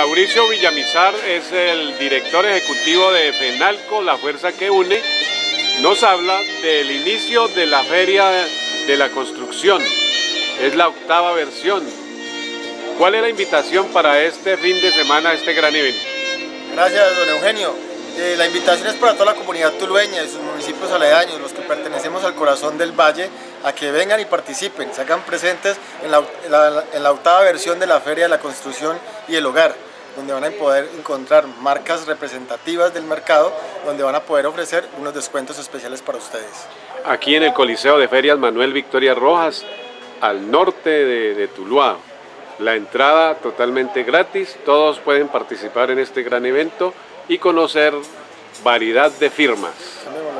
Mauricio Villamizar es el director ejecutivo de FENALCO, la fuerza que une. Nos habla del inicio de la Feria de la Construcción. Es la 8ª versión. ¿Cuál es la invitación para este fin de semana, este gran evento? Gracias, don Eugenio. La invitación es para toda la comunidad tulueña y sus municipios aledaños, los que pertenecemos al corazón del valle, a que vengan y participen, se hagan presentes en la 8ª versión de la Feria de la Construcción y el Hogar, donde van a poder encontrar marcas representativas del mercado, donde van a poder ofrecer unos descuentos especiales para ustedes. Aquí en el Coliseo de Ferias Manuel Victoria Rojas, al norte de Tuluá. La entrada totalmente gratis, todos pueden participar en este gran evento y conocer variedad de firmas.